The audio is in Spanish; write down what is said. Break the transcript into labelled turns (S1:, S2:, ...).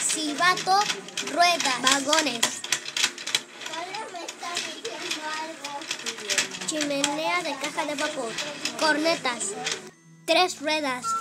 S1: silbato, ruedas, vagones,
S2: me está diciendo algo.
S1: chimenea de caja de vapor, cornetas, 3 ruedas,